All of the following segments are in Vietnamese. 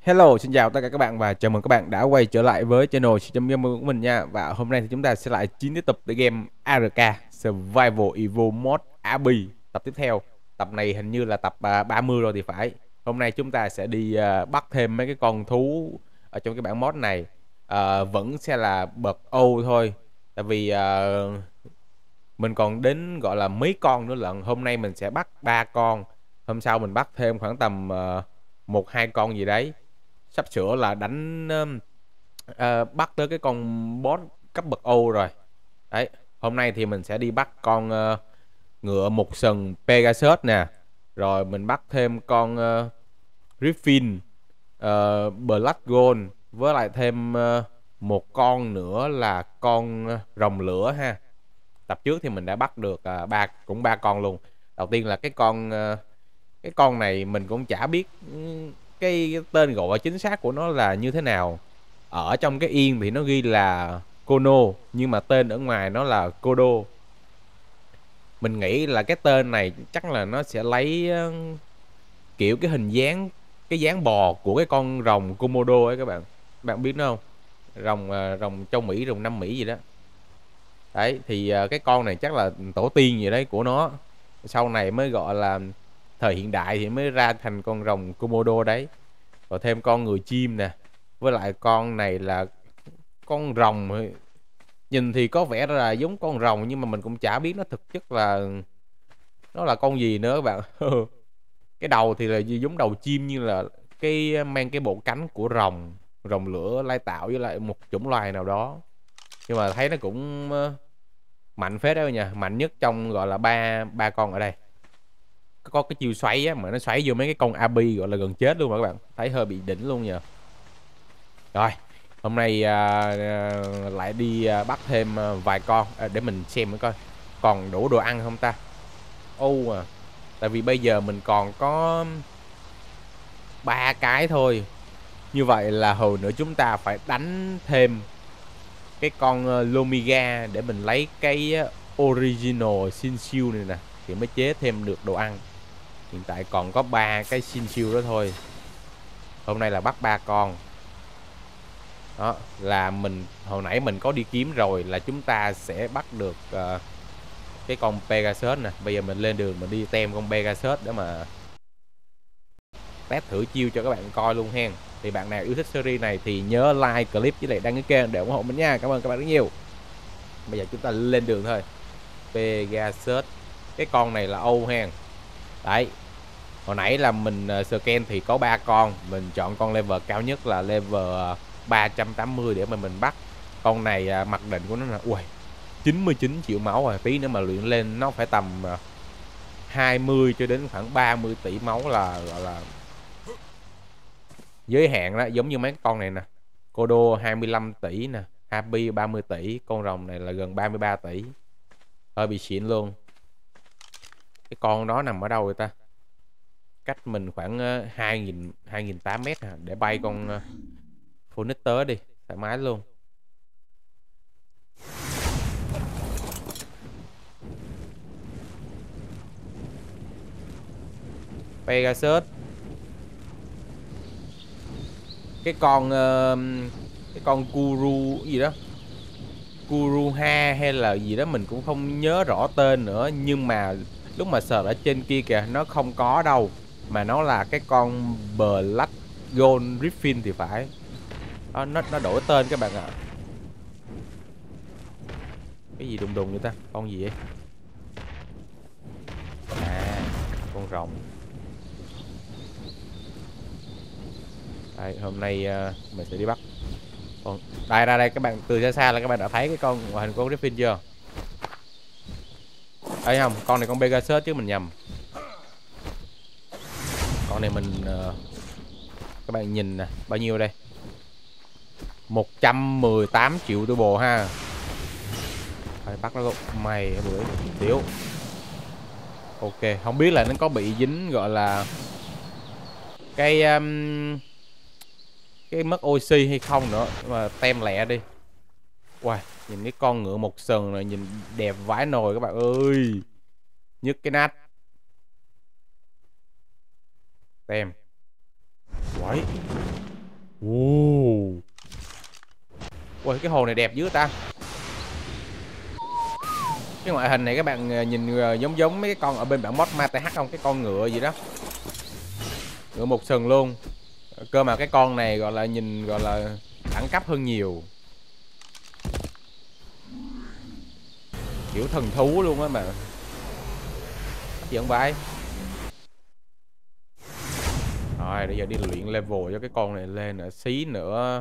Hello, xin chào tất cả các bạn và chào mừng các bạn đã quay trở lại với channel Game của mình nha. Và hôm nay thì chúng ta sẽ lại chiến tiếp tục để game ARK Survival Evo Mod AB tập tiếp theo. Tập này hình như là tập 30 rồi thì phải. Hôm nay chúng ta sẽ đi bắt thêm mấy cái con thú ở trong cái bản mod này. Vẫn sẽ là bậc O thôi. Tại vì mình còn đến gọi là mấy con nữa lận. Hôm nay mình sẽ bắt 3 con. Hôm sau mình bắt thêm khoảng tầm 1-2 con gì đấy. Sắp sửa là đánh bắt tới cái con boss cấp bậc O rồi. Đấy, hôm nay thì mình sẽ đi bắt con ngựa một sừng Pegasus nè. Rồi mình bắt thêm con Griffin, Blood Gold, với lại thêm một con nữa là con rồng lửa ha. Tập trước thì mình đã bắt được cũng ba con luôn. Đầu tiên là cái con này mình cũng chả biết cái tên gọi chính xác của nó là như thế nào. Ở trong cái yên thì nó ghi là Kono, nhưng mà tên ở ngoài nó là Kodo. Mình nghĩ là cái tên này chắc là nó sẽ lấy kiểu cái hình dáng, cái dáng bò của cái con rồng Komodo ấy các bạn. Bạn biết nó không? Rồng châu Mỹ, rồng Nam Mỹ gì đó. Đấy thì cái con này chắc là tổ tiên gì đấy của nó. Sau này mới gọi là thời hiện đại thì mới ra thành con rồng Komodo đấy. Rồi thêm con người chim nè. Với lại con này là con rồng, nhìn thì có vẻ là giống con rồng nhưng mà mình cũng chả biết nó thực chất là nó là con gì nữa các bạn. Cái đầu thì là giống đầu chim, như là mang cái bộ cánh của rồng lửa lai tạo với lại một chủng loài nào đó. Nhưng mà thấy nó cũng mạnh phết đó nha, mạnh nhất trong gọi là ba ba con ở đây. Có cái chiêu xoáy á, mà nó xoáy vô mấy cái con AB gọi là gần chết luôn mà các bạn, thấy hơi bị đỉnh luôn nha. Rồi hôm nay lại đi bắt thêm vài con để mình xem coi còn đủ đồ ăn không ta. Tại vì bây giờ mình còn có 3 cái thôi. Như vậy là hồi nữa chúng ta phải đánh thêm cái con Lomiga để mình lấy cái original Shinsu này nè, thì mới chế thêm được đồ ăn. Hiện tại còn có 3 cái Shinsu đó thôi. Hôm nay là bắt 3 con. Đó là mình hồi nãy mình có đi kiếm rồi, là chúng ta sẽ bắt được cái con Pegasus nè. Bây giờ mình lên đường mình đi tem con Pegasus để mà test thử chiêu cho các bạn coi luôn hen. Thì bạn nào yêu thích series này thì nhớ like clip với lại đăng ký kênh để ủng hộ mình nha. Cảm ơn các bạn rất nhiều. Bây giờ chúng ta lên đường thôi. Pegasus, cái con này là Âu hen. Đấy, hồi nãy là mình scan thì có 3 con. Mình chọn con level cao nhất là level 380 để mà mình bắt. Con này mặc định của nó là 99 triệu máu rồi. Tí nữa mà luyện lên nó phải tầm 20 cho đến khoảng 30 tỷ máu là gọi là giới hạn đó. Giống như mấy con này nè, Kodo 25 tỷ nè, Happy 30 tỷ, con rồng này là gần 33 tỷ. Hơi bị xịn luôn. Cái con đó nằm ở đâu rồi ta? Cách mình khoảng 2.800 mét để bay con Phoenix tới đi, thoải mái luôn. Pegasus, cái con Kuru gì đó, Kuruha hay là gì đó mình cũng không nhớ rõ tên nữa. Nhưng mà lúc mà search ở trên kia kìa nó không có đâu, mà nó là cái con Blood Gold Griffin thì phải. Nó đổi tên các bạn ạ. Cái gì đùng đùng vậy ta? Con gì vậy? Con rồng. Đây, hôm nay mình sẽ đi bắt con. Đây ra đây các bạn, từ xa xa là các bạn đã thấy cái con ngoại hình con Griffin chưa? Thấy không? Con này con Pegasus chứ mình nhầm. Con này mình các bạn nhìn nè, bao nhiêu đây? 118 triệu turbo ha. Phải bắt nó luôn. Mày bữa tiểu. Ok, không biết là nó có bị dính gọi là cái mất oxy hay không nữa. Nhưng mà tem lẹ đi. Wow, nhìn cái con ngựa một sừng này nhìn đẹp vãi nồi các bạn ơi. Nhức cái nát. Tem. Quẩy. Ui, cái hồ này đẹp dữ ta. Cái ngoại hình này các bạn nhìn giống giống mấy cái con ở bên bản mod Ma TH không? Cái con ngựa gì đó. Ngựa một sừng luôn. Cơ mà cái con này gọi là nhìn gọi là đẳng cấp hơn nhiều. Kiểu thần thú luôn á mà. Gì không phải. Rồi bây giờ đi luyện level cho cái con này lên nữa. Xí nữa.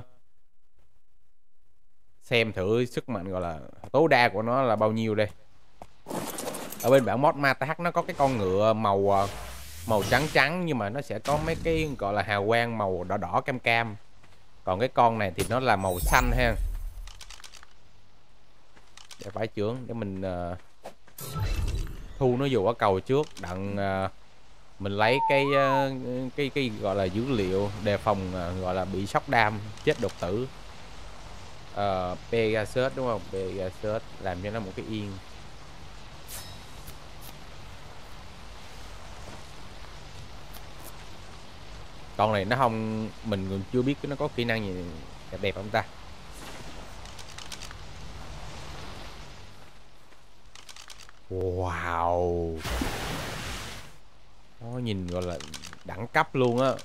Xem thử sức mạnh gọi là tối đa của nó là bao nhiêu đây. Ở bên bản mod Ma TH nó có cái con ngựa màu trắng trắng, nhưng mà nó sẽ có mấy cái gọi là hào quang màu đỏ đỏ cam cam. Còn cái con này thì nó là màu xanh ha. Để phải trưởng để mình thu nó vô ở cầu trước, đặng mình lấy cái gọi là dữ liệu đề phòng gọi là bị sốc đam chết đột tử. Pegasus đúng không? Pegasus làm cho nó một cái yên. Con này nó không, mình còn chưa biết nó có kỹ năng gì đẹp đẹp không ta. Wow, nó nhìn gọi là đẳng cấp luôn á.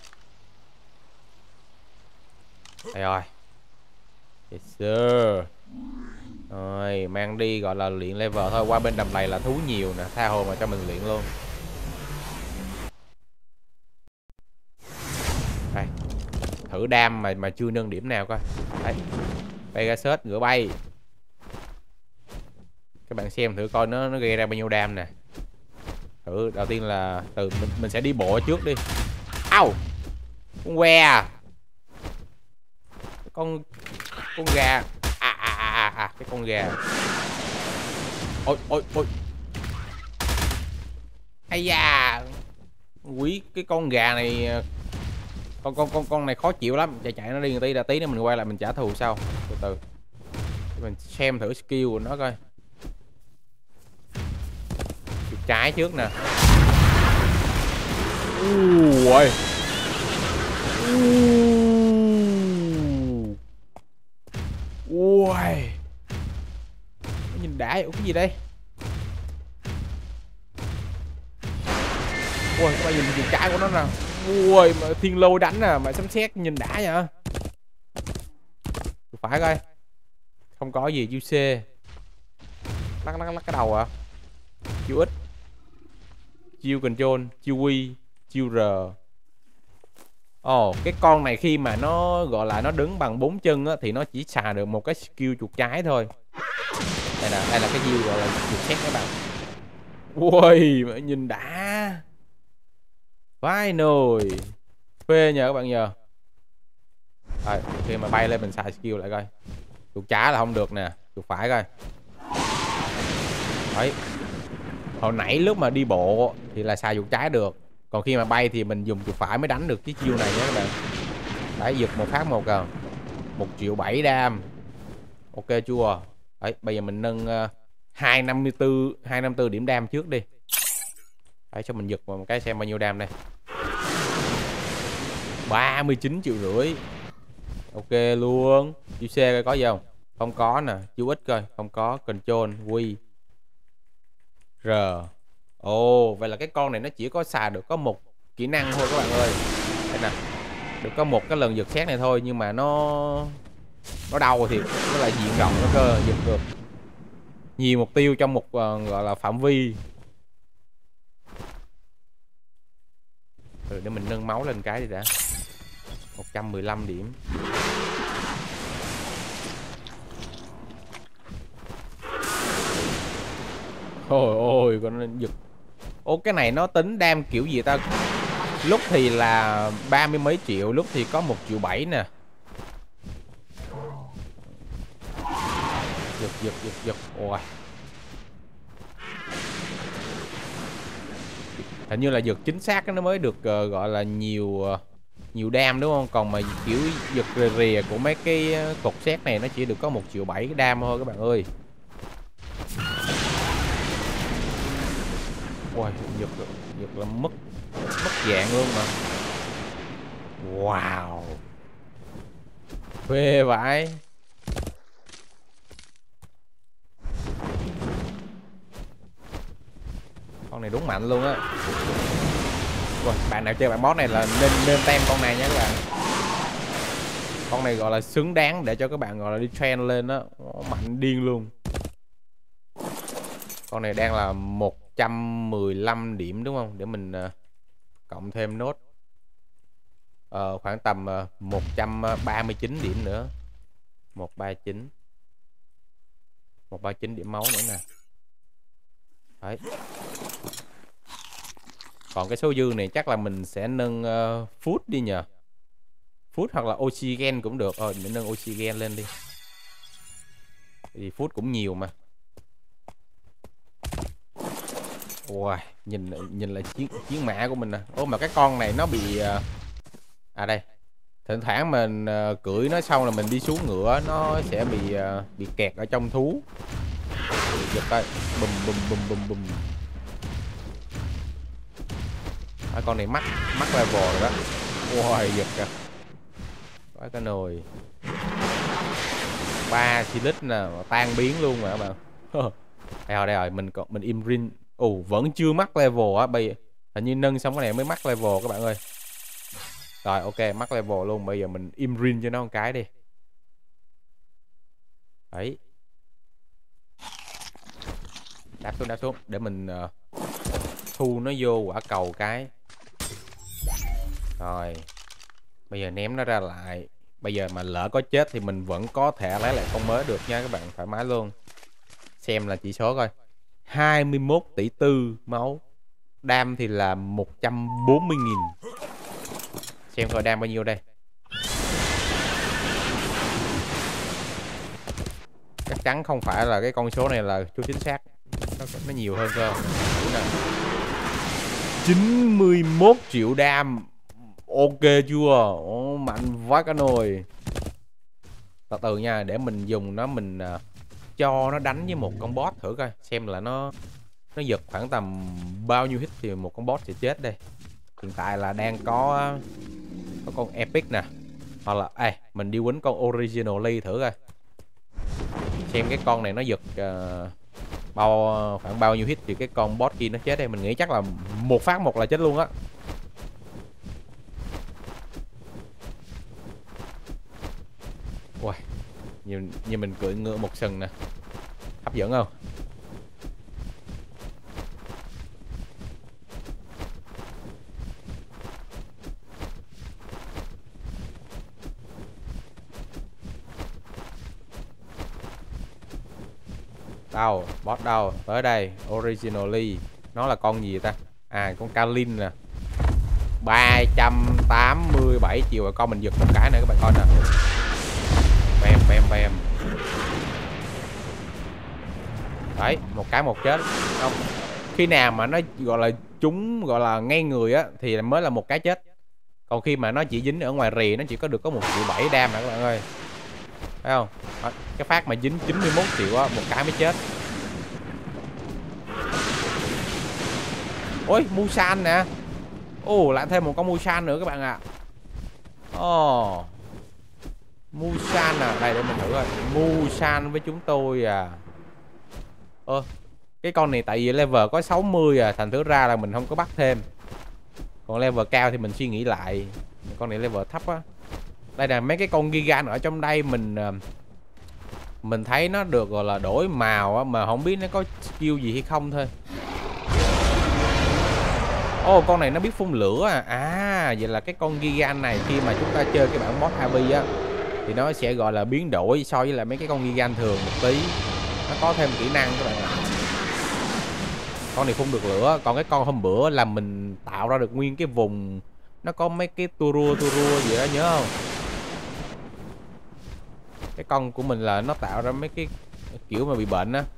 Đây rồi. Yes sir. Rồi mang đi gọi là luyện level thôi. Qua bên đầm lầy là thú nhiều nè, tha hồ mà cho mình luyện luôn. Đây. Thử đam mà chưa nâng điểm nào coi. Đấy. Pegasus ngựa bay. Các bạn xem thử coi nó gây ra bao nhiêu đam nè. Thử đầu tiên là từ mình sẽ đi bộ trước đi. Au. Con que à. Con gà. Cái con gà. Ôi ôi ôi. Ây da. Quý cái con gà này, con này khó chịu lắm. Chạy nó đi một tí, đã tí nữa mình quay lại mình trả thù sau. Từ từ mình xem thử skill của nó coi. Chuột trái trước nè. Ui. Ui. Nhìn đã. Ủa cái gì đây? Ui các bạn nhìn chuột trái của nó nè. Ui mà thiên lôi đánh nè, mà sấm sét nhìn đã vậy. Phải coi. Không có gì. Chiêu C. Lắc cái đầu à. Chiêu X. Chiêu control. Chiêu Q. Chiêu R. Ồ, cái con này khi mà nó gọi là nó đứng bằng 4 chân á, thì nó chỉ xài được một cái skill chuột trái thôi. Đây là cái chiêu gọi là chuột xét các bạn. Ui mà nhìn đã. Vai nồi. Phê nhờ các bạn nhờ. Rồi khi mà bay lên mình xài skill lại coi. Chuột trái là không được nè. Chuột phải coi. Đấy. Hồi nãy lúc mà đi bộ thì là xài chuột trái được. Còn khi mà bay thì mình dùng chuột phải mới đánh được cái chiêu này nhé các bạn. Đấy, giật một phát một à. 1.700.000 đam. Ok chưa? Đấy, bây giờ mình nâng 254 điểm đam trước đi. Đấy, cho mình giật một cái xem bao nhiêu đam đây. 39,5 triệu. Ok luôn. Chiêu C coi có gì không? Không có nè. Chiêu X coi. Không có. Control. Q. R. Ồ, vậy là cái con này nó chỉ có xài được có một kỹ năng thôi các bạn ơi. Đây nè. Được có một cái lần giật xét này thôi, nhưng mà nó đau thì nó lại diện rộng nó cơ, giật được nhiều mục tiêu trong một gọi là phạm vi. Để mình nâng máu lên cái đi đã. 115 điểm. Ôi ôi con giật. Ô cái này nó tính đam kiểu gì ta? Lúc thì là 30 mấy triệu, lúc thì có 1.700.000 nè. Giật. Ôi. Hình như là giật chính xác nó mới được gọi là nhiều đam đúng không? Còn mà kiểu giật rìa của mấy cái cột xét này nó chỉ được có 1.700.000 đam thôi các bạn ơi. Ôi, giật là mất dạng luôn mà. Wow. Phê vãi. Con này đúng mạnh luôn á. Bạn nào chơi bạn boss này là nên tem con này nha các bạn. Con này gọi là xứng đáng để cho các bạn gọi là đi trend lên đó. Mạnh điên luôn. Con này đang là 115 điểm đúng không? Để mình cộng thêm nốt khoảng tầm 139 điểm nữa. 139 điểm máu nữa nè. Đấy. Còn cái số dư này chắc là mình sẽ nâng food đi nhờ. Food hoặc là oxygen cũng được. Mình nâng oxygen lên đi. Thì food cũng nhiều mà. Wow, nhìn là chiến mã của mình nè. Mà cái con này nó bị đây. Thỉnh thoảng mình cưỡi nó xong là mình đi xuống ngựa nó sẽ bị kẹt ở trong thú. Giật coi, bùm bùm bùm bùm bùm. Con này mắc level rồi đó. Wow, giật kìa. Quá cái nồi. 3 silic nè, tan biến luôn mà các bạn. Đây rồi, mình im rin. Vẫn chưa mắc level á, bây giờ hình như nâng xong cái này mới mắc level các bạn ơi. Rồi ok, mắc level luôn, bây giờ mình im rin cho nó một cái đi. Đấy. Đáp xuống để mình thu nó vô quả cầu cái. Rồi. Bây giờ ném nó ra lại. Bây giờ mà lỡ có chết thì mình vẫn có thể lấy lại con mới được nha các bạn, thoải mái luôn. Xem là chỉ số coi. 21 tỷ 4 máu. Đam thì là 140.000. Xem coi đam bao nhiêu đây. Chắc chắn không phải là cái con số này là số chính xác. Nó nhiều hơn cơ. 91 triệu đam. Ok chưa? Mạnh quá cả nồi. Từ từ nha, để mình dùng nó, mình cho nó đánh với một con boss thử coi, xem là nó giật khoảng tầm bao nhiêu hit thì một con boss sẽ chết đây. Hiện tại là đang có con epic nè, hoặc là mình đi quýnh con originally thử coi, xem cái con này nó giật khoảng bao nhiêu hit thì cái con boss kia nó chết đây. Mình nghĩ chắc là một phát một là chết luôn á. Wow, như mình cưỡi ngựa một sừng nè, hấp dẫn không? Đâu, boss đâu? Tới đây, originally. Nó là con gì ta? Con Kalin nè. 387 triệu rồi, con mình giật một cái nữa các bạn coi nè. Bam bam bam. Đấy, một cái một chết. Không. Khi nào mà nó gọi là chúng gọi là ngay người á thì mới là một cái chết. Còn khi mà nó chỉ dính ở ngoài rì nó chỉ có được có 1.7 triệu đam nè các bạn ơi. Thấy không? Cái phát mà dính 91 triệu á, một cái mới chết. Ôi, Musan nè. Lại thêm một con Musan nữa các bạn ạ. Musan à, đây để mình thử coi. Musan với chúng tôi à. Cái con này tại vì level có 60 à, thành thử ra là mình không có bắt thêm. Còn level cao thì mình suy nghĩ lại. Con này level thấp á. Đây là mấy cái con Gigan ở trong đây mình thấy nó được gọi là đổi màu á, mà không biết nó có skill gì hay không thôi. Con này nó biết phun lửa à. Vậy là cái con Gigan này khi mà chúng ta chơi cái bản boss AB á thì nó sẽ gọi là biến đổi so với lại mấy cái con Gigan thường một tí. Nó có thêm kỹ năng các bạn ạ. Con này phun được lửa. Còn cái con hôm bữa là mình tạo ra được nguyên cái vùng, nó có mấy cái tua rua gì đó, nhớ không? Cái con của mình là nó tạo ra mấy cái kiểu mà bị bệnh á.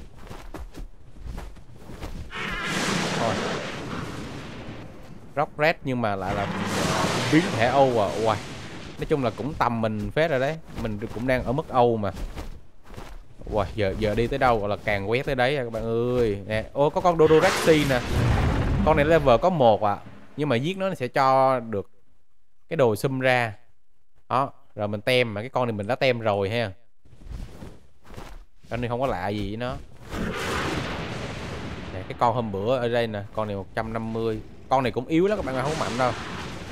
Rock Red nhưng mà lại là biến thể Âu à. Wow. Nói chung là cũng tầm mình phết rồi đấy. Mình cũng đang ở mức Âu mà. Wow, giờ đi tới đâu gọi là càng quét tới đấy à, các bạn ơi. Nè, có con Dodorexy nè. Con này level có 1 à. Nhưng mà giết nó sẽ cho được cái đồ xum ra. Đó, Rồi mình tem, mà cái con này mình đã tem rồi ha, cho nên không có lạ gì với nó. Nè, cái con hôm bữa ở đây nè, con này 150. Con này cũng yếu lắm các bạn, không mạnh đâu.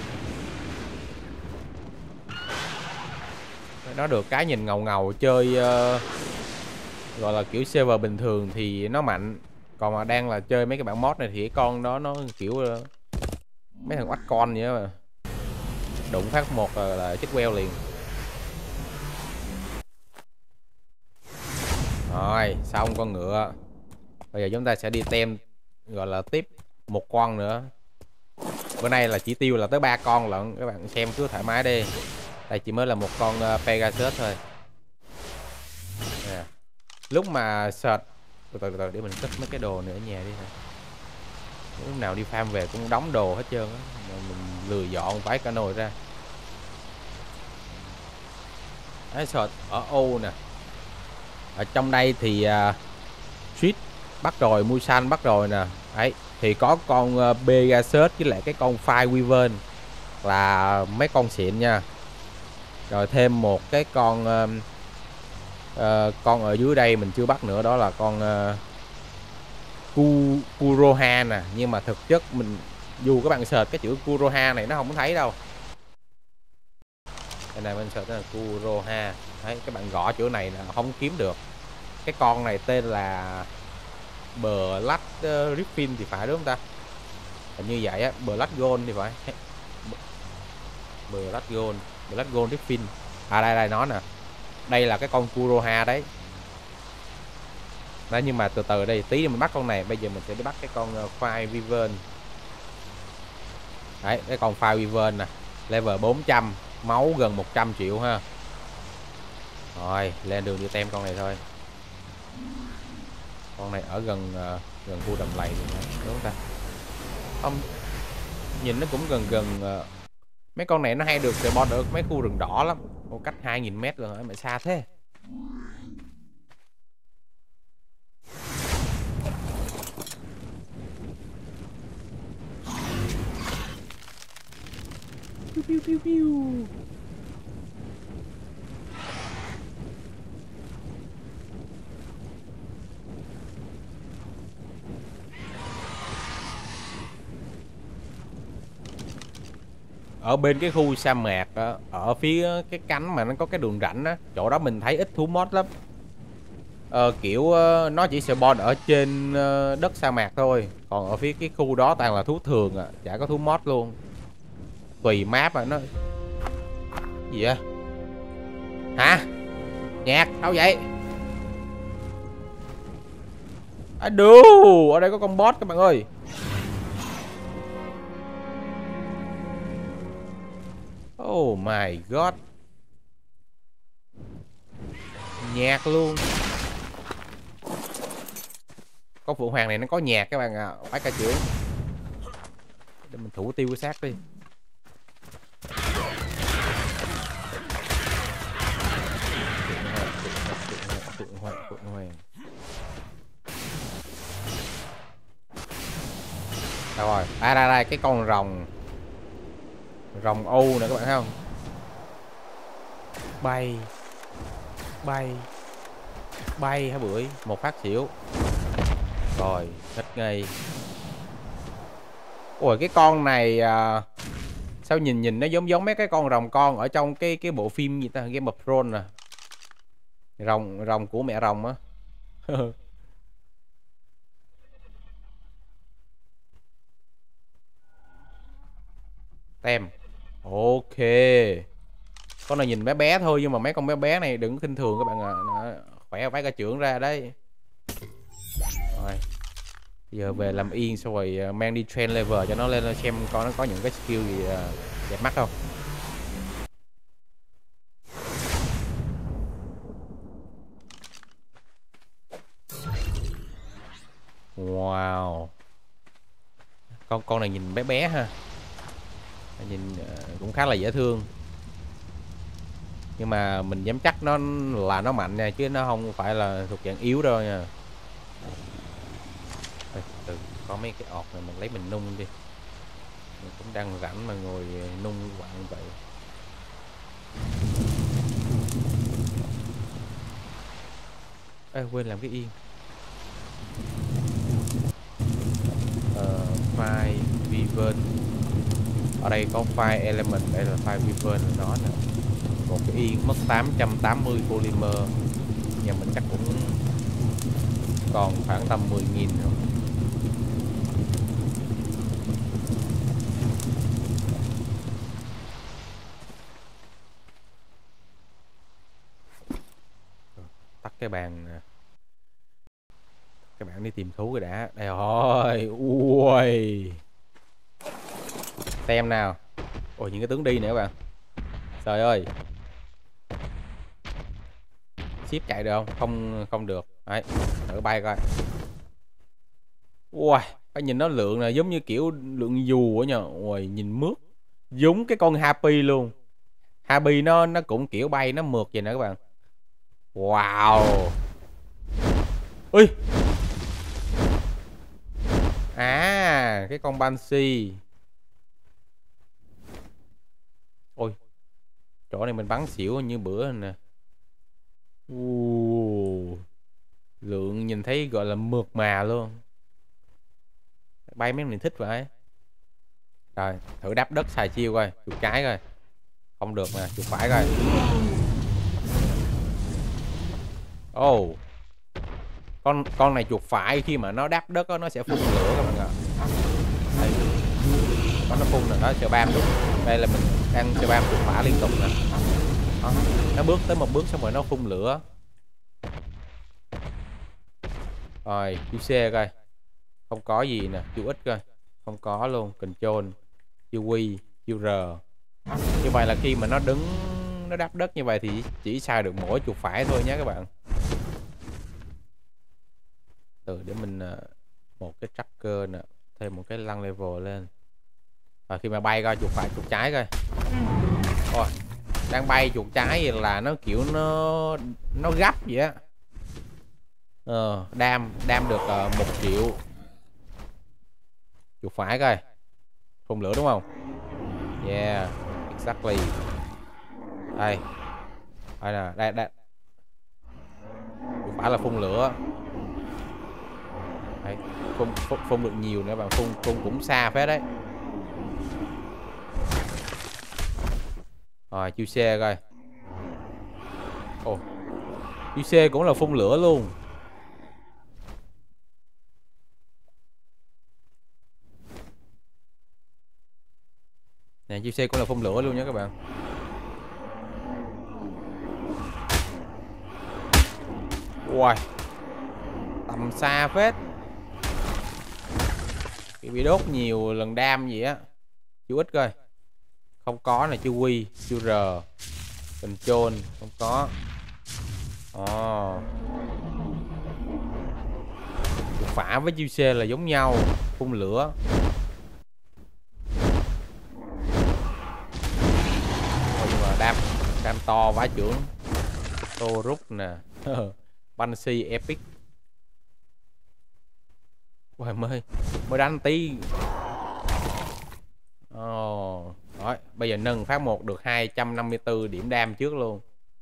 Nó được cái nhìn ngầu ngầu chơi gọi là kiểu server bình thường thì nó mạnh. Còn mà đang là chơi mấy cái bản mod này thì cái con đó nó kiểu mấy thằng oách con vậy mà, đụng phát một là chết queo liền. Rồi xong con ngựa. Bây giờ chúng ta sẽ đi tem gọi là tiếp một con nữa. Bữa nay là chỉ tiêu là tới 3 con lận, các bạn xem cứ thoải mái đi. Đây chỉ mới là một con Pegasus thôi nè. Lúc mà search từ để mình cất mấy cái đồ nữa ở nhà đi hả. Lúc nào đi farm về cũng đóng đồ hết trơn á, mình lười dọn vái cả nồi ra. Đấy, search ở ô nè. Ở trong đây thì Street bắt rồi, Musan bắt rồi nè. Đấy thì có con Pegasus với lại cái con Fire Wyvern là mấy con xịn nha. Rồi thêm một cái con con ở dưới đây mình chưa bắt nữa, đó là con Kuroha nè. Nhưng mà thực chất mình dù các bạn search cái chữ Kuroha này nó không thấy đâu. Đây này mình search là Kuroha. Đấy, các bạn gõ chữ này là không kiếm được. Cái con này tên là Blood Griffin thì phải đúng không ta? Hình như vậy á, Blood Gold thì phải. Blood Gold Griffin. À đây đây nó nè. Đây là cái con Kuroha đấy. Đó, nhưng mà từ từ đây tí mình bắt con này. Bây giờ mình sẽ đi bắt cái con Fire Wyvern. Đấy, cái con Fire Wyvern nè, level 400, máu gần 100 triệu ha. Rồi, lên đường đi tem con này thôi. Con này ở gần gần khu đầm lầy đúng không ta? Không, nhìn nó cũng gần gần mấy con này nó hay được spawn ở mấy khu rừng đỏ lắm. Ô, cách 2000 m rồi mà xa thế. Piu, piu, piu. Ở bên cái khu sa mạc á, ở phía cái cánh mà nó có cái đường rãnh á, chỗ đó mình thấy ít thú mod lắm. Kiểu nó chỉ spawn ở trên đất sa mạc thôi. Còn ở phía cái khu đó toàn là thú thường à, chả có thú mod luôn. Tùy map à nó. Gì vậy? Hả? Nhạc đâu vậy? À đù, ở đây có con boss các bạn ơi. Oh my god. Nhạc luôn. Con Phượng Hoàng này nó có nhạc các bạn ạ. Phải cả trưởng. Để mình thủ tiêu cái xác đi. Phượng Hoàng. Đâu rồi? À đây cái con rồng. Rồng Âu nè các bạn thấy không? Bay hả bưởi, một phát xỉu. Rồi, hết ngay. Ôi cái con này sao nhìn nó giống mấy cái con rồng con ở trong cái bộ phim gì ta, Game of Thrones nè. Rồng của mẹ rồng á. Tem. Ok. Con này nhìn bé bé thôi nhưng mà mấy con bé bé này đừng khinh thường các bạn ạ. Khỏe phải cả trưởng ra đấy. Rồi. Giờ về làm yên xong rồi mang đi train level cho nó lên xem coi nó có những cái skill gì đẹp mắt không. Wow. Con này nhìn bé bé ha. Nhìn cũng khá là dễ thương. Nhưng mà mình dám chắc nó là nó mạnh nha, chứ nó không phải là thuộc dạng yếu đâu nha. Từ có mấy cái ọt này mình lấy mình nung đi. Mình cũng đang rảnh mà ngồi nung quặng vậy. Ê, quên làm cái yên. File Viven. Ở đây có file element, đây là file Viven của nó nè. Một cái yên mất 880 polymer. Nhà mình chắc cũng còn khoảng tầm 10.000 rồi. Tắt cái bàn nè. Các bạn đi tìm thú rồi đã. Đây rồi. Ui. Xem nào. Ôi những cái tướng đi nữa các bạn. Trời ơi. Ship chạy được không? Không được. Đấy, thử bay coi. Ui, cái nhìn nó lượng là giống như kiểu lượng dù á nhờ. Ui, nhìn mướt. Giống cái con Happy luôn. Happy nó cũng kiểu bay nó mượt vậy nè các bạn. Wow. Ui. À, cái con Banshee. Ôi, chỗ này mình bắn xỉu như bữa nè. Lượng nhìn thấy gọi là mượt mà luôn. Bay mấy mình thích vậy. Rồi, thử đáp đất xài chiêu coi, chuột trái coi. Không được nè, chuột phải coi. Oh. Con này chuột phải khi mà nó đáp đất đó, nó sẽ phun lửa các bạn ạ. Đây. Nó phun là nó spam đúng. Đây là mình đang spam chuột phải liên tục nè. Đó. Nó bước tới một bước xong rồi nó phun lửa. Rồi, chữ C coi. Không có gì nè, chữ X coi. Không có luôn, Control, chữ Q, chữ R. Như vậy là khi mà nó đứng, nó đáp đất như vậy thì chỉ xài được mỗi chuột phải thôi nhé các bạn. Từ để mình một cái tracker nè, thêm một cái lăng level lên. Và khi mà bay coi chuột phải chuột trái coi. Ôi, đang bay chuột trái vậy là nó kiểu nó gấp vậy á. Đam được 1 triệu. Chuột phải coi. Phun lửa đúng không? Yeah, exactly. Đây. Đây nè, đây. Chuột phải là phun lửa. Đấy, phun được nhiều nữa bạn, phun cũng xa phết đấy. Rồi chữ C coi. Ồ, chữ C cũng là phun lửa luôn. Nè, chữ C cũng là phun lửa luôn nha các bạn. Wow, tầm xa phết. Bị đốt nhiều lần đam gì á. Chữ X coi. Không có này, chữ Q, chữ R, Control không có. Phả với chữ C là giống nhau, phun lửa. Nhưng mà đam to vãi trưởng. Tô rút nè. Banshee epic. Ôi mới đánh tí. Rồi, bây giờ nâng phát 1 được 254 điểm đam trước luôn.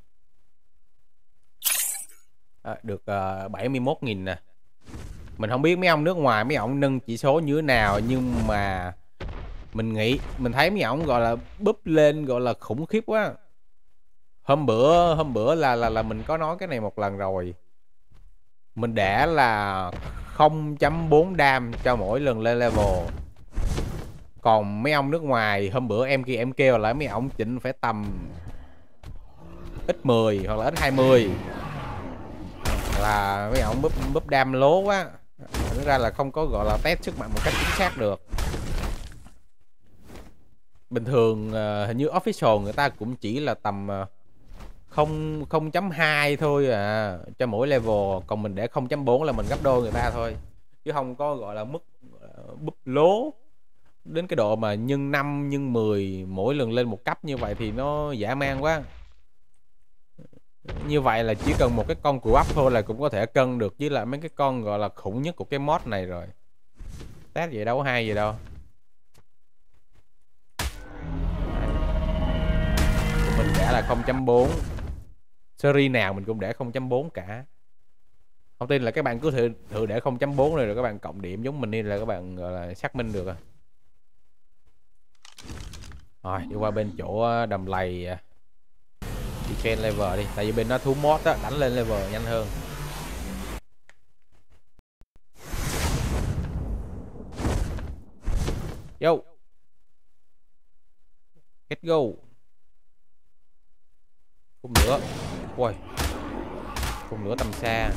Được 71.000 nè. Mình không biết mấy ông nước ngoài mấy ông nâng chỉ số như thế nào, nhưng mà mình thấy mấy ông gọi là búp lên gọi là khủng khiếp quá. Hôm bữa là mình có nói cái này một lần rồi. Mình để là 0.4 đam cho mỗi lần lên level. Còn mấy ông nước ngoài hôm bữa em kêu lại mấy ông chỉnh phải tầm x10 hoặc là x20 là mấy ông búp đam lố quá. Thật ra là không có gọi là test sức mạnh một cách chính xác được. Bình thường hình như official người ta cũng chỉ là tầm 0.2 thôi à cho mỗi level, còn mình để 0.4 là mình gấp đôi người ta thôi, chứ không có gọi là mức búp lố đến cái độ mà nhân 5 nhân 10 mỗi lần lên một cấp như vậy thì nó dã man quá. Như vậy là chỉ cần một cái con củ ấp thôi là cũng có thể cân được với lại mấy cái con gọi là khủng nhất của cái mod này rồi. Test vậy đâu có hay gì đâu. Mình để là 0.4. Series nào mình cũng để 0.4 cả. Không tin là các bạn cứ thử để 0.4 rồi các bạn cộng điểm giống mình đi là các bạn gọi là xác minh được. Rồi đi qua bên chỗ đầm lầy đi train level đi, tại vì bên nó thú mod á, đánh lên level nhanh hơn. Yo, let's go. Phun lửa. Ui, phun lửa tầm xa.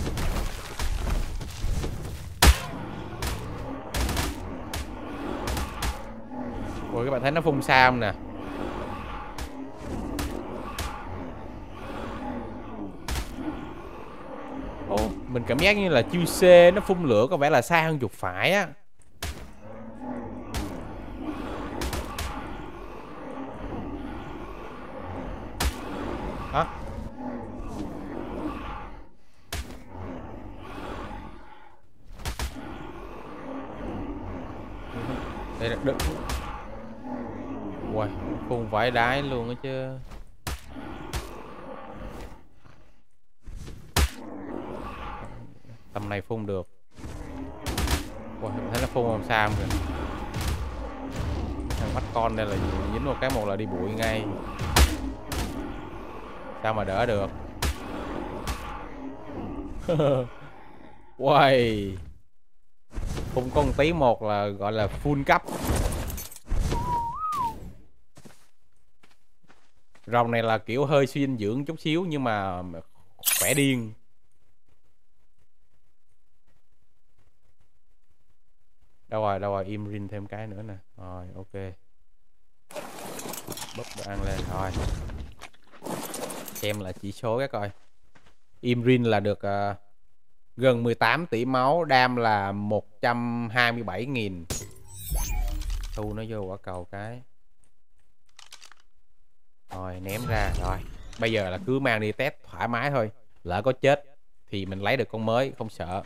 Ui, các bạn thấy nó phun xa không nè? Ô, mình cảm giác như là chiêu C nó phun lửa có vẻ là xa hơn chuột phải á. Hả? Đây là đựng. Ui, phun vãi đái luôn á chứ. Tầm này phun được. Ui, thấy nó phun làm sao kìa. Thằng bắt con đây là dính một cái một là đi bụi ngay. Sao mà đỡ được. Uầy. Phun có một tí một là gọi là full cấp. Rồng này là kiểu hơi suy dinh dưỡng chút xíu nhưng mà khỏe điên. Đâu rồi, im rin thêm cái nữa nè. Rồi, ok. Búp đồ ăn lên, rồi. Xem lại chỉ số cái coi. Im rin là được gần 18 tỷ máu, đam là 127.000. Thu nó vô quả cầu cái. Rồi, ném ra, rồi. Bây giờ là cứ mang đi test thoải mái thôi. Lỡ có chết thì mình lấy được con mới, không sợ.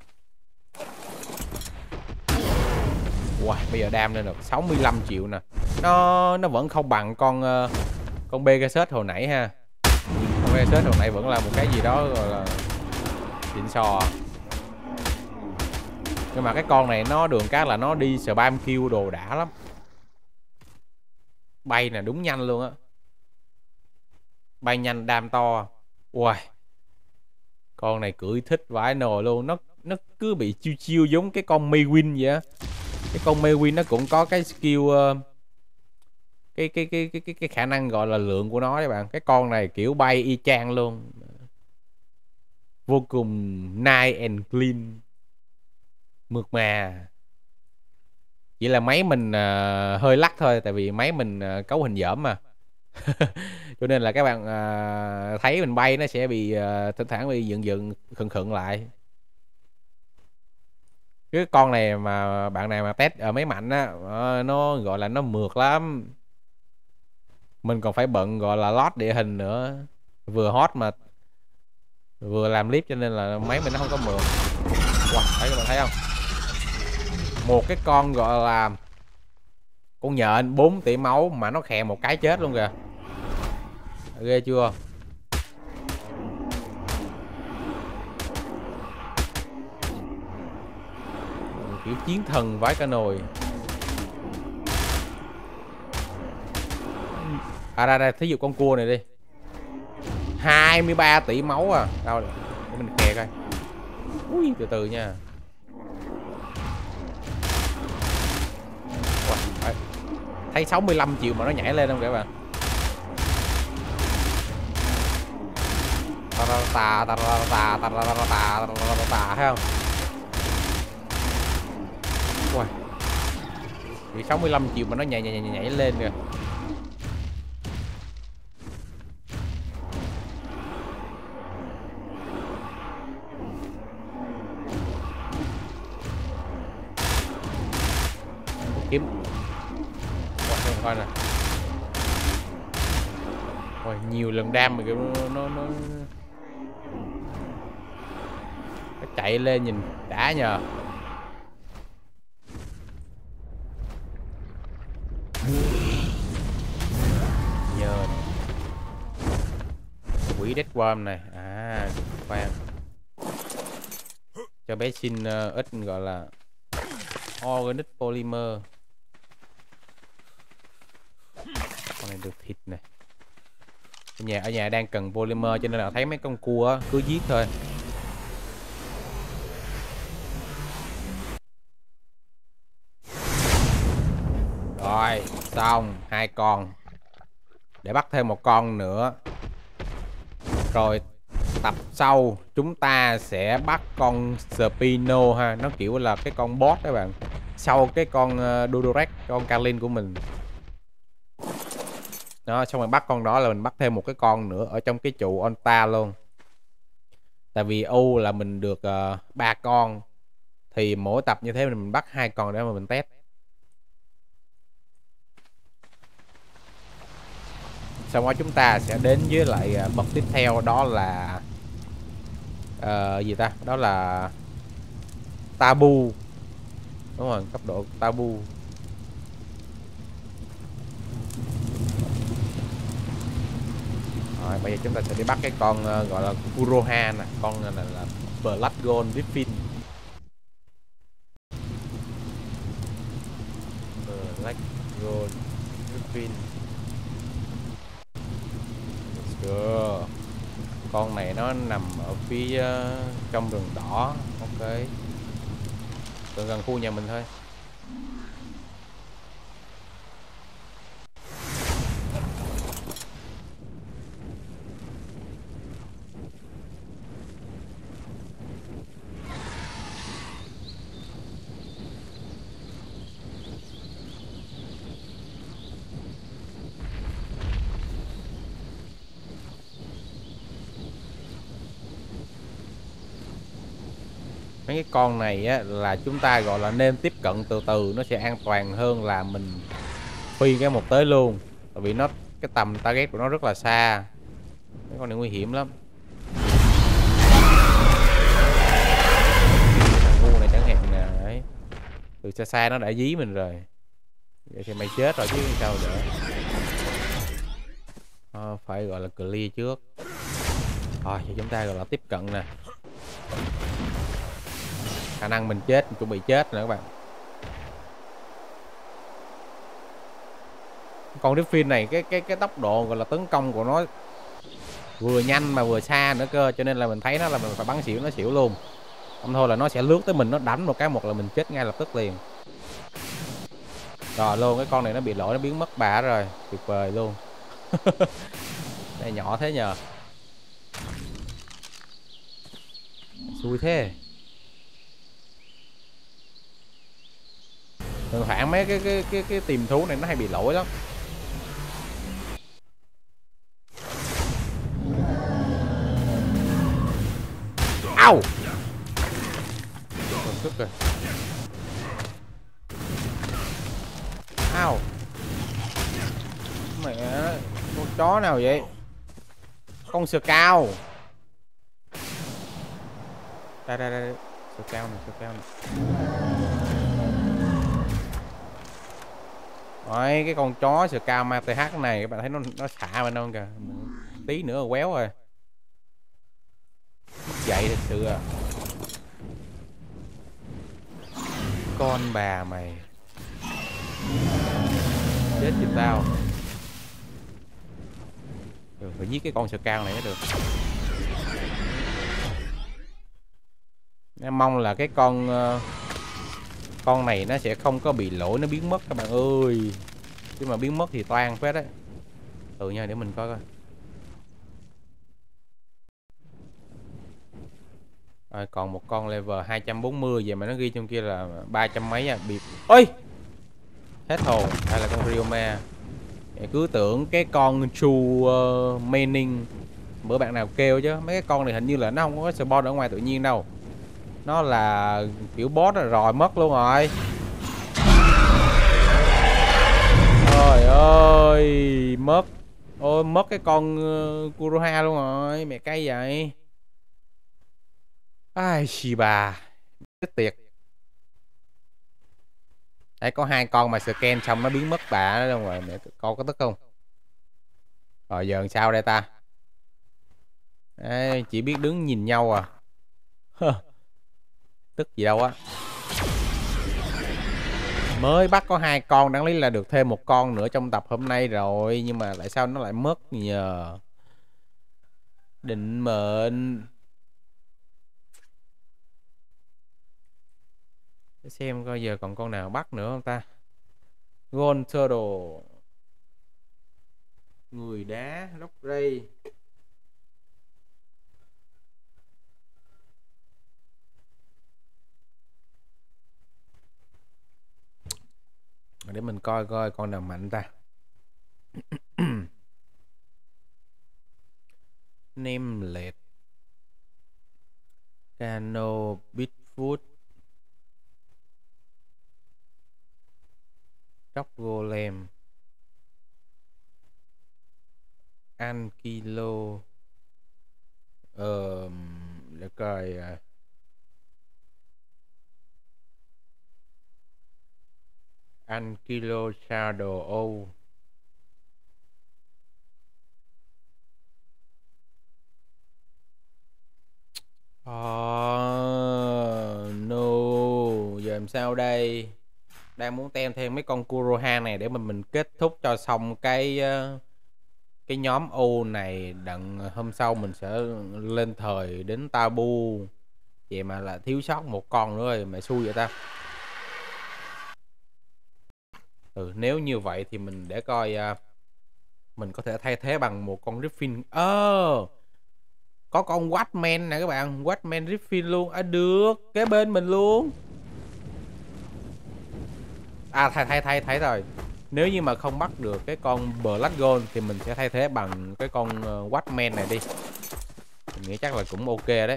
Wow, bây giờ đam lên được 65 triệu nè. Nó vẫn không bằng con Pegasus hồi nãy ha. Con Pegasus hồi nãy vẫn là một cái gì đó gọi là xịn sò. Nhưng mà cái con này nó đường cái là nó đi spam kill đồ đã lắm. Bay nè, đúng nhanh luôn á. Bay nhanh, đam to. Wow. Con này cưỡi thích vãi nồi luôn. Nó cứ bị chiêu chiêu giống cái con Maywin vậy á. Cái con Maywin nó cũng có cái skill cái khả năng gọi là lượng của nó các bạn. Cái con này kiểu bay y chang luôn. Vô cùng nice and clean. Mượt mà. Chỉ là máy mình hơi lắc thôi, tại vì máy mình cấu hình dởm mà. Cho nên là các bạn thấy mình bay nó sẽ bị thỉnh thoảng bị dựng khựng lại. Cái con này mà bạn này mà test ở máy mạnh á, nó gọi là nó mượt lắm. Mình còn phải bận gọi là load địa hình nữa. Vừa hot mà vừa làm clip cho nên là máy mình nó không có mượt. Wow, thấy các bạn thấy không? Một cái con gọi là con nhện 4 tỷ máu mà nó khè một cái chết luôn kìa. Ghê chưa? Kiểu chiến thần vãi cả nồi. Đây, thí dụ con cua này đi. 23 tỷ máu à. Đâu để mình khè coi. Ui, từ từ nha. Wow, thấy 65 triệu mà nó nhảy lên không các bạn? Thấy không? Wow. Thì 65 triệu mà nó nhảy lên kìa. Kiếm. Coi nè. Ôi, nhiều lần đam mà kiểu nó chạy lên nhìn đã nhờ. Nhờ quỷ dead worm này. À, khoan. cho bé xin ít gọi là organic polymer. Con này được thịt này. Ở nhà đang cần polymer cho nên là thấy mấy con cua cứ giết thôi. Rồi xong 2 con, để bắt thêm một con nữa. Rồi tập sau chúng ta sẽ bắt con Spino ha, nó kiểu là cái con boss các bạn, sau cái con Dodorex, con Carlin của mình. Đó, xong rồi bắt con đó là mình bắt thêm một cái con nữa ở trong cái trụ Onta luôn. Tại vì U là mình được 3 con, thì mỗi tập như thế mình bắt 2 con để mà mình test. Xong rồi chúng ta sẽ đến với lại bậc tiếp theo, đó là gì ta, đó là Tabu. Đúng rồi, cấp độ Tabu. Rồi bây giờ chúng ta sẽ đi bắt cái con gọi là Kuroha nè, con này là Blood Gold Griffin. Black Gold Griffin. Let's go. Con này nó nằm ở phía trong rừng đỏ. Ok, gần khu nhà mình thôi. Mấy cái con này á, là chúng ta gọi là nên tiếp cận từ từ, nó sẽ an toàn hơn là mình phi cái một tới luôn. Tại vì nó cái tầm target của nó rất là xa. Mấy con này nguy hiểm lắm. Thằng ngu này chẳng hạn nè, đấy, từ xa xa nó đã dí mình rồi. Vậy thì mày chết rồi chứ sao nữa. Phải gọi là clear trước. Rồi thì chúng ta gọi là tiếp cận nè. Khả năng mình chết, mình chuẩn bị chết nữa các bạn. Con Griffin này cái tốc độ gọi là tấn công của nó vừa nhanh mà vừa xa nữa cơ, cho nên là mình thấy nó là mình phải bắn xỉu nó xỉu luôn. Không thôi là nó sẽ lướt tới mình, nó đánh một cái một là mình chết ngay lập tức liền. Rồi luôn, cái con này nó bị lỗi, nó biến mất bà rồi, tuyệt vời luôn. Đây nhỏ thế nhờ, xui thế. Thường phản mấy cái tìm thú này nó hay bị lỗi lắm. Au, còn sức rồi. Au, mẹ, con chó nào vậy? Con sờ cao. Đây đây đây, sờ cao này, sờ cao này. Rồi cái con chó sờ cao ma TH này các bạn thấy nó xạ bên đâu kìa, tí nữa quéo rồi. Mất dậy thật sự à. Con bà mày, chết giùm tao. Được, phải giết cái con sờ cao này mới được. Em mong là cái con này nó sẽ không có bị lỗi nó biến mất các bạn ơi. Chứ mà biến mất thì toan phết đấy. Từ nha, để mình coi coi. Rồi còn một con level 240, vậy mà nó ghi trong kia là 300 mấy à. Bị ôi, hết hồn. Hay là con Ryoma. Cứ tưởng cái con Chu Mening bữa bạn nào kêu chứ. Mấy cái con này hình như là nó không có spawn ở ngoài tự nhiên đâu. Nó là kiểu boss rồi mất luôn rồi. Trời ơi, mất. Ôi, mất cái con Kuroha luôn rồi. Mẹ cay vậy. Ai xì bà, chết tiệt. Đấy, có 2 con mà scan xong nó biến mất bà đó luôn rồi. Mẹ, con có tức không? Rồi giờ làm sao đây ta? Đấy, chỉ biết đứng nhìn nhau à. Tức gì đâu á. Mới bắt có 2 con, đáng lý là được thêm 1 con nữa trong tập hôm nay rồi, nhưng mà tại sao nó lại mất nhờ? Định mệnh. Để xem coi giờ còn con nào bắt nữa không ta. Gold Turtle. Người đá, lốc ray. Để mình coi coi con nào mạnh ta. Nameless. Cano, Bigfoot. Rock Golem. Ankilo. Để coi. Ankilo Shadow O. No. Giờ làm sao đây? Đang muốn tem thêm mấy con Kuroha này để mình kết thúc cho xong cái nhóm ô này, đặng hôm sau mình sẽ lên thời đến Tabu. Vậy mà là thiếu sót 1 con nữa rồi, mẹ xui vậy ta. Nếu như vậy thì mình để coi mình có thể thay thế bằng 1 con Griffin. Có con Watchman nè các bạn, Watchman Griffin luôn. Được, kế bên mình luôn. Thay rồi. Nếu như mà không bắt được cái con Blood Gold thì mình sẽ thay thế bằng cái con Watchman này đi. Mình nghĩ chắc là cũng ok đấy.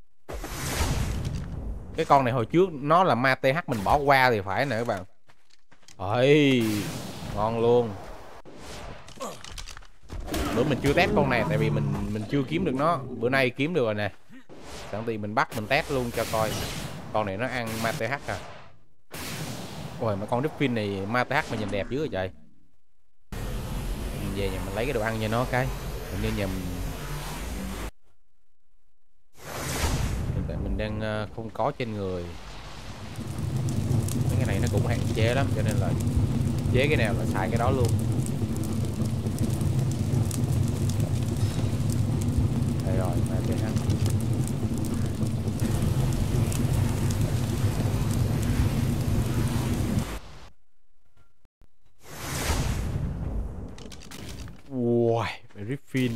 Cái con này hồi trước nó là ma TH mình bỏ qua thì phải nè các bạn. Ôi, ngon luôn. Bữa mình chưa test con này tại vì mình chưa kiếm được nó. Bữa nay kiếm được rồi nè. Sẵn tiện mình bắt mình test luôn cho coi. Con này nó ăn ma TH à. Ôi mà con Griffin này ma TH mà nhìn đẹp dữ rồi trời. Mình về nhà mình lấy cái đồ ăn cho nó cái. Hình như nhà mình đang không có trên người. Mấy cái này nó cũng hạn chế lắm cho nên là chế cái nào là xài cái đó luôn. Đây rồi, ma TH. Wow, Griffin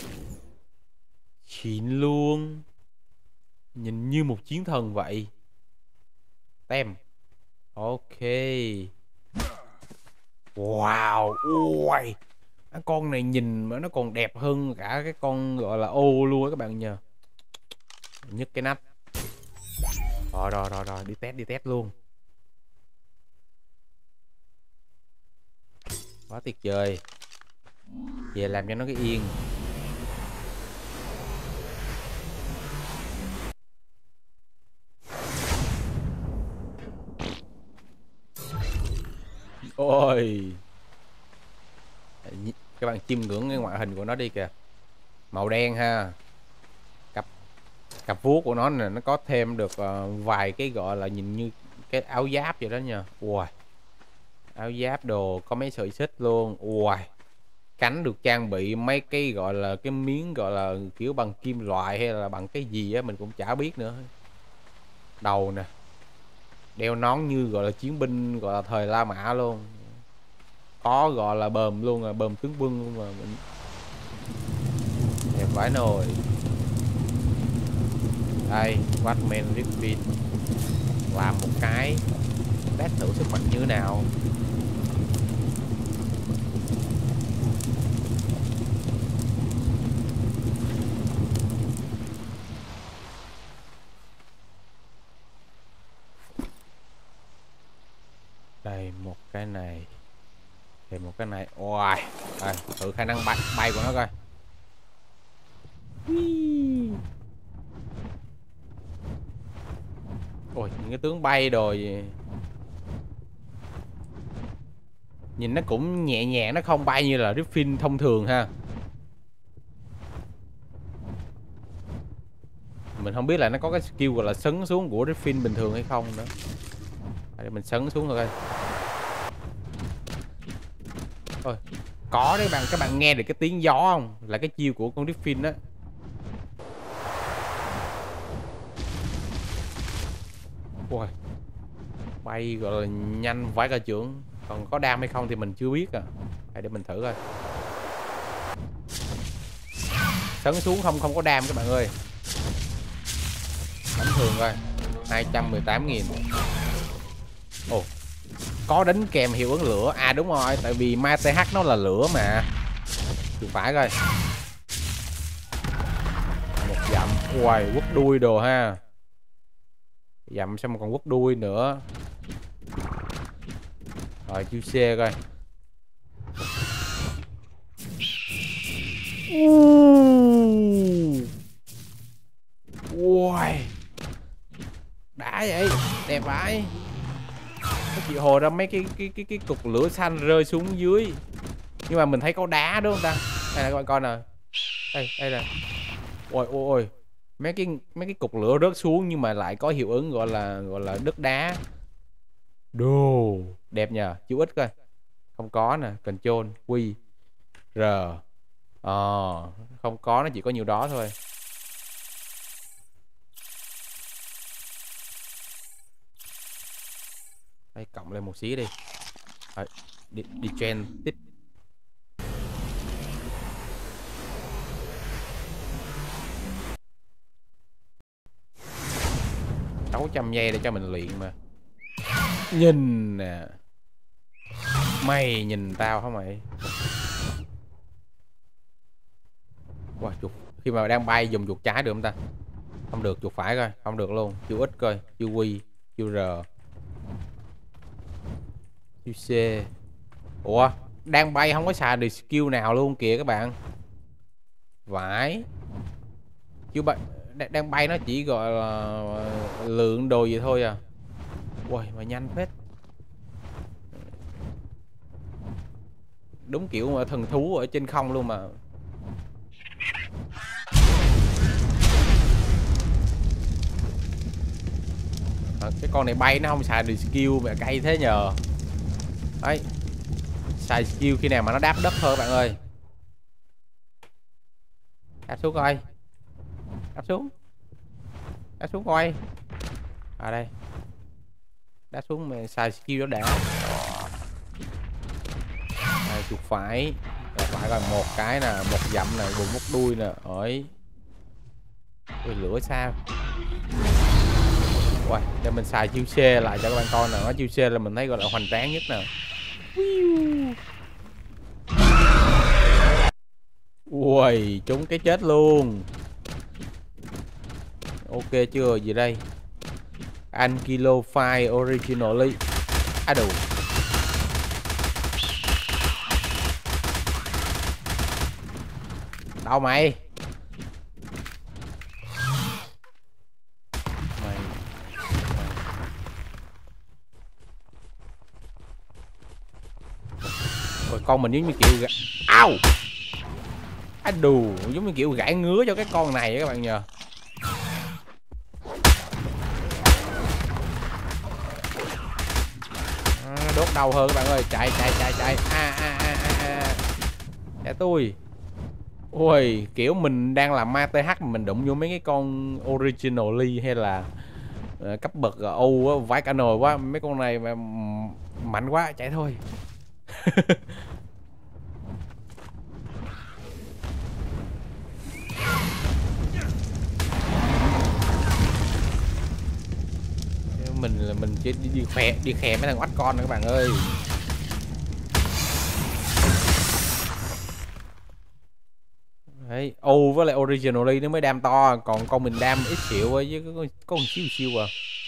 xịn luôn, nhìn như một chiến thần vậy. Tem. Ok. Wow. Ui, con này nhìn mà nó còn đẹp hơn cả cái con gọi là ô luôn á các bạn nhờ. Nhấc cái nắp. Rồi đi test luôn. Quá tuyệt vời. Về làm cho nó cái yên. Ôi, các bạn chiêm ngưỡng cái ngoại hình của nó đi kìa. Màu đen ha. Cặp vuốt của nó nè, nó có thêm được vài cái gọi là nhìn như cái áo giáp vậy đó nha. Ui, áo giáp đồ có mấy sợi xích luôn. Ui, cánh được trang bị mấy cái gọi là cái miếng gọi là kiểu bằng kim loại hay là bằng cái gì á mình cũng chả biết nữa. Đầu nè, đeo nón như gọi là chiến binh gọi là thời La Mã luôn. Có gọi là bờm luôn, bờm tướng quân luôn mà mình. Đẹp vãi nồi. Đây, Watchman Griffin. Làm một cái test thử sức mạnh như thế nào. Đây, một cái này. Thêm một cái này. Wow. Đây, thử khả năng bay của nó coi. Ôi, những cái tướng bay rồi nhìn nó cũng nhẹ nhàng, nó không bay như là Griffin thông thường ha. Mình không biết là nó có cái skill gọi là sấn xuống của Griffin bình thường hay không nữa. Để mình sấn xuống thôi. Thôi, có đấy bạn, các bạn nghe được cái tiếng gió không? Là cái chiêu của con Griffin đó. Ui, bay gọi là nhanh vãi cả chưởng. Còn có đam hay không thì mình chưa biết à. Để mình thử coi. Sấn xuống không có đam các bạn ơi. Đánh thường coi. 218.000. Ồ, có đánh kèm hiệu ứng lửa. À đúng rồi, tại vì ma TH nó là lửa mà. Chụp phải coi. Một dặm. Uầy, quất đuôi đồ ha. Dặm xong còn quất đuôi nữa. Rồi chiêu C coi. Uầy, đã vậy, đẹp vãi. Nó chị hồ ra mấy cái cục lửa xanh rơi xuống dưới. Nhưng mà mình thấy có đá đúng không ta? Đây là các bạn coi nè. Đây là. Ôi ôi ôi. Mấy cái cục lửa rớt xuống nhưng mà lại có hiệu ứng gọi là đất đá. Đồ, đẹp nhờ, chữ ít coi. Không có nè, Ctrl Q R. Không có, nó chỉ có nhiều đó thôi. Đây, cộng lên một xí đi. Rồi, đi trend tiếp. 600 giây để cho mình luyện mà. Nhìn nè. Mày nhìn tao hả mày? Wow, chuột. Khi mà đang bay dùng chuột trái được không ta? Không được, chuột phải coi. Không được luôn. Chữ X coi. Chữ Q. Chữ R. Chữ C. Ủa, đang bay không có xài được skill nào luôn kìa các bạn. Vãi. Chứ đang bay nó chỉ gọi là lượng đồ gì thôi à. Ui mà nhanh phết. Đúng kiểu mà thần thú ở trên không luôn mà. Cái con này bay nó không xài được skill mẹ cay thế nhờ. Đấy, xài skill khi nào mà nó đáp đất thôi các bạn ơi. Đáp xuống coi. Đáp xuống. Đáp xuống coi. À đây. Đáp xuống mà xài skill đó đã. Đây, chuột phải. Phải coi một cái nè, một dặm nè, vùng mút đuôi nè. Ôi. Ui, lửa sao. Ui, để mình xài chiêu C lại cho các bạn coi nè. Nói chiêu C là mình thấy gọi là hoành tráng nhất nè. Ui, trúng cái chết luôn. Ok chưa, gì đây? Ankylophy originally. À đủ. Đâu mày? Rồi con mình giống như kiểu ao. À đù, giống như kiểu gãi ngứa cho cái con này các bạn nhờ. Đốt đầu hơn các bạn ơi, chạy. Để tôi. Ôi, kiểu mình đang làm ma TH mà mình đụng vô mấy cái con originally hay là cấp bậc U á, vãi cả nồi quá, mấy con này mà mạnh quá, chạy thôi. mình chỉ đi khè mấy thằng oách con nữa các bạn ơi. Đấy, U với lại originally nó mới đam to, còn con mình đam ít xịu với có một xíu à.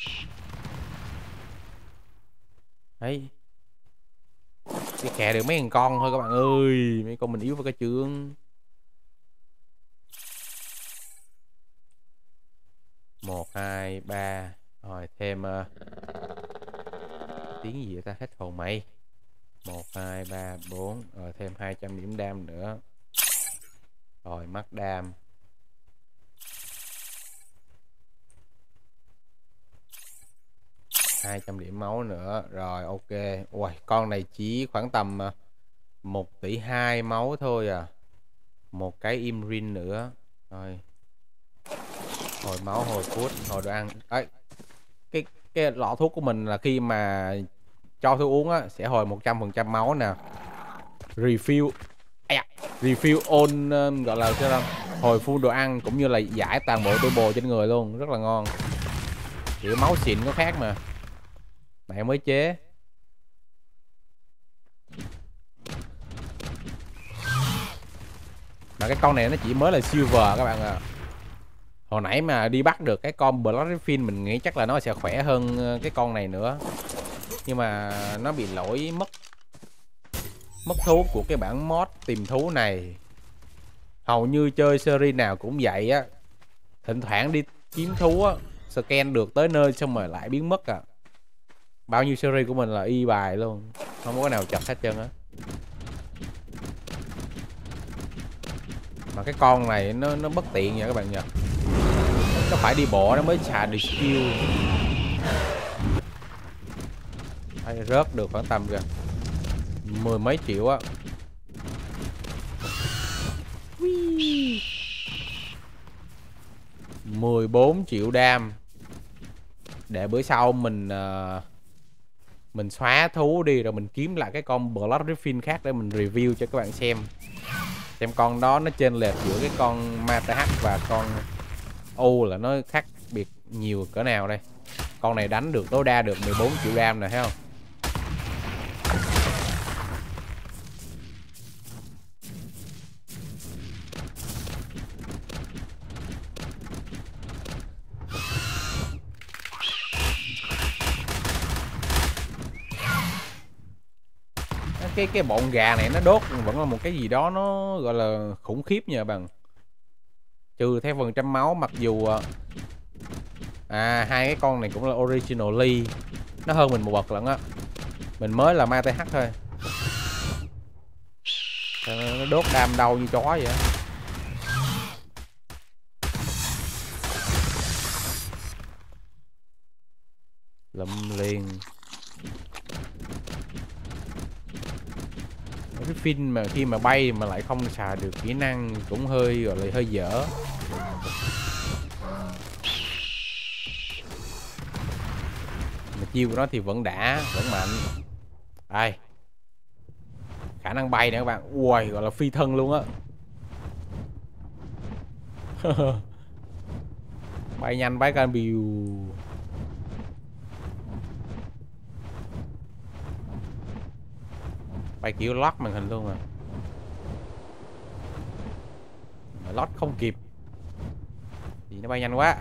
Đấy, đi khè được mấy thằng con thôi các bạn ơi, mấy con mình yếu vào cái trường. 1, 2, 3. Rồi thêm tiếng gì vậy ta, hết hồn mày. 1, 2, 3, 4. Rồi thêm 200 điểm đam nữa. Rồi mắc đam. 200 điểm máu nữa. Rồi ok. Ui, con này chỉ khoảng tầm 1 tỷ 2 máu thôi à. Một cái im rin nữa. Rồi. Hồi máu, hồi food, hồi đồ ăn. Ấy, cái lọ thuốc của mình là khi mà cho thuốc uống á sẽ hồi 100% máu nè. Refill refill on gọi là sao, hồi full đồ ăn cũng như là giải toàn bộ turbo trên người luôn, rất là ngon. Kiểu máu xịn có khác mà bạn mới chế. Mà cái con này nó chỉ mới là silver các bạn à. Hồi nãy mà đi bắt được cái con Bloodfin mình nghĩ chắc là nó sẽ khỏe hơn cái con này nữa, nhưng mà nó bị lỗi mất thú của cái bản mod tìm thú này. Hầu như chơi series nào cũng vậy á, thỉnh thoảng đi kiếm thú á, scan được tới nơi xong rồi lại biến mất à. Bao nhiêu series của mình là y bài luôn, không có cái nào chật hết trơn á. Mà cái con này nó bất tiện nha các bạn nhỉ, nó phải đi bộ nó mới xài được skill. Hay rớt được khoảng tầm kìa 10 mấy triệu á. 14 triệu đam. Để bữa sau mình xóa thú đi rồi mình kiếm lại cái con Bloodfin khác để mình review cho các bạn xem con đó nó chênh lệch giữa cái con Mata và con U là nó khác biệt nhiều cỡ nào đây. Con này đánh được tối đa được 14 triệu đam nè, thấy không? Cái bọn gà này nó đốt vẫn là một cái gì đó nó gọi là khủng khiếp nha bạn. Trừ theo phần trăm máu, mặc dù hai cái con này cũng là originally nó hơn mình một bậc lận á. Mình mới là ma TH thôi, nó đốt đam đau như chó vậy á. Lụm liền. Cái phim mà khi mà bay mà lại không xài được kỹ năng cũng hơi gọi là hơi dở. Mà chiêu của nó thì vẫn đã, vẫn mạnh. Đây, khả năng bay nè các bạn. Ui, gọi là phi thân luôn á. Bay nhanh bay can biu. Bay kiểu lót màn hình luôn mà lót không kịp thì nó bay nhanh quá.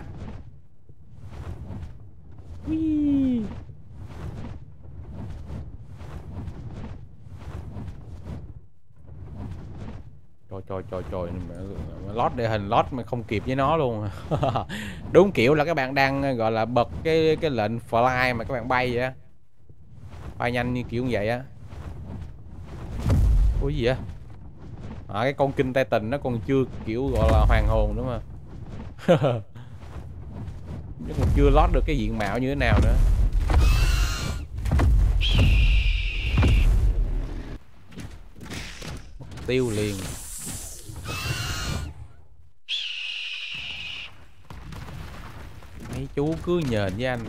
Trời lót địa hình lót mà không kịp với nó luôn. Đúng kiểu là các bạn đang gọi là bật cái lệnh fly mà các bạn bay vậy á, bay nhanh như kiểu như vậy á. Ủa gì vậy? Cái con King Titan nó còn chưa kiểu gọi là hoàn hồn nữa mà. Nó còn chưa lót được cái diện mạo như thế nào nữa. Mất tiêu liền. Mấy chú cứ nhền với anh.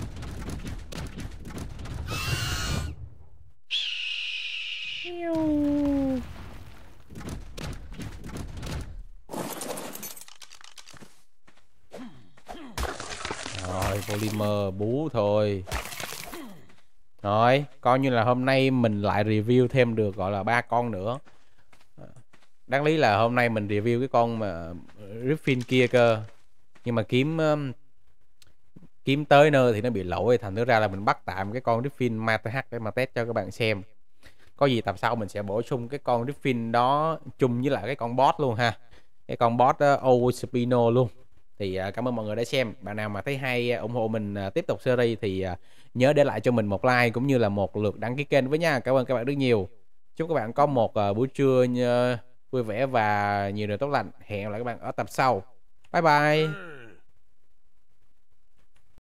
Rồi polymer bú thôi. Rồi coi như là hôm nay mình lại review thêm được gọi là 3 con nữa. Đáng lý là hôm nay mình review cái con mà Griffin kia cơ, nhưng mà kiếm tới nơi thì nó bị lỗi, thành thử ra là mình bắt tạm cái con Griffin Mata H để mà test cho các bạn xem. Có gì tập sau mình sẽ bổ sung cái con Griffin đó chung với lại cái con boss luôn ha, cái con boss Ospino luôn. Thì cảm ơn mọi người đã xem. Bạn nào mà thấy hay ủng hộ mình tiếp tục series thì nhớ để lại cho mình một like cũng như là một lượt đăng ký kênh với nha. Cảm ơn các bạn rất nhiều. Chúc các bạn có một buổi trưa vui vẻ và nhiều điều tốt lành. Hẹn gặp lại các bạn ở tập sau. Bye bye.